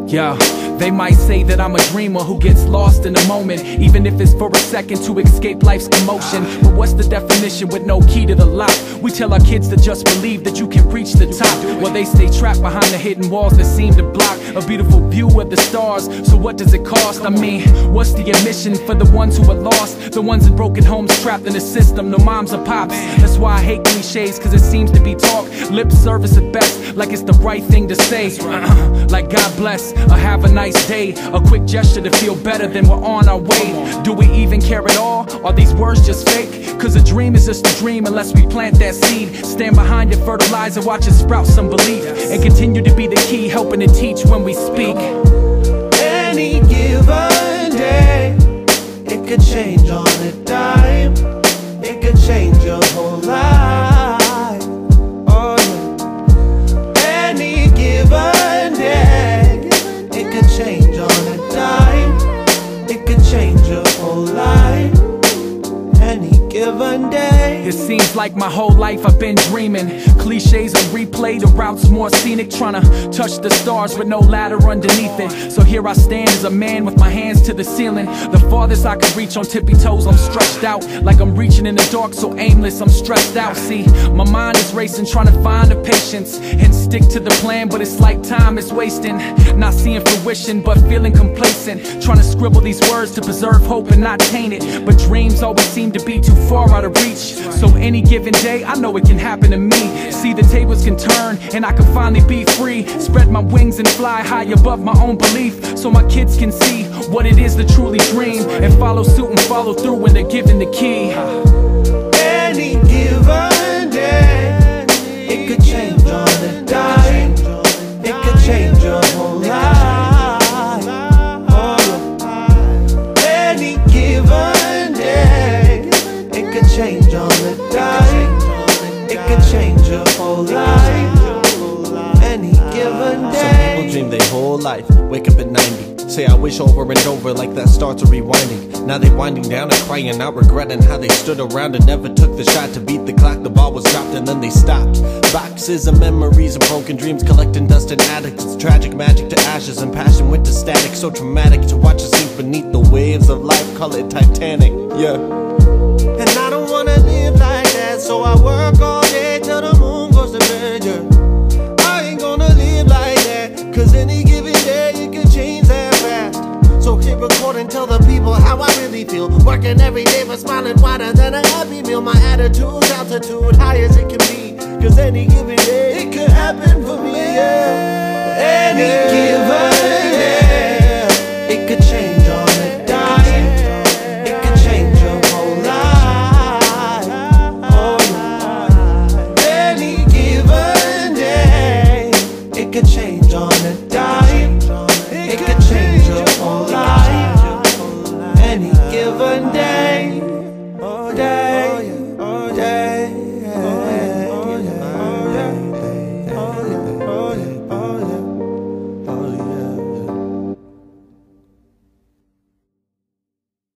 Yeah, they might say that I'm a dreamer who gets lost in the moment, even if it's for a second to escape life's commotion. But what's the definition with no key to the lock? We tell our kids to just believe that you can reach the top, while they stay trapped behind the hidden walls that seem to block a beautiful view of the stars. So what does it cost? I mean, what's the admission for the ones who are lost? The ones in broken homes trapped in the system, no moms or pops. That's why I hate cliches, cause it seems to be talk, lip service at best, like it's the right thing to say. Like God bless, or have a nice day, a quick gesture to feel better than we're on our way. Do we even care at all? Are these words just fake? Cause a dream is just a dream unless we plant that seed. Stand behind it, fertilize it, watch it sprout some belief, and continue to be the key, helping to teach when we speak. Any given day, it could change on a dime. It could change your whole life. Oh yeah. Any given day, it could change on a dime. It could change your whole life. Any given day. It seems like my whole life I've been dreaming. Cliches on replay, the routes more scenic, trying to touch the stars with no ladder underneath it. So here I stand as a man with my hands to the ceiling, the farthest I can reach on tippy toes. I'm stretched out like I'm reaching in the dark, so aimless, I'm stressed out. See, my mind is racing, trying to find the patience and stick to the plan, but it's like time is wasting. Not seeing fruition, but feeling complacent, trying to scribble these words to preserve hope and not taint it. But dreams always seem to be too far out of reach. So any given day, I know it can happen to me. See, the tables can turn and I can finally be free. Spread my wings and fly high above my own belief, so my kids can see what it is to truly dream, and follow suit and follow through when they're given the key. Any given day, it could change on a dime. It could change your whole life. Oh yeah. Any given day, it could change on a dime. It could change your whole life. Any given day. Some people dream their whole life, wake up at 90, say I wish over and over, like that starts rewinding. Now they winding down and crying out, regretting how they stood around and never took the shot to beat the clock. The ball was dropped and then they stopped. Boxes of memories and broken dreams, collecting dust in attics. It's tragic, magic to ashes, and passion went to static. So traumatic to watch us sink beneath the waves of life, call it Titanic, yeah. And I don't wanna live like that, so I work all day till the moon goes to bed, yeah. I ain't gonna live like that, cause any given day it could change that fast. So hit record and tell the people how I really feel. Working every day but smiling wider than a Happy Meal. My attitude's altitude high as it can be, cause any given day it could happen for me, yeah. Any given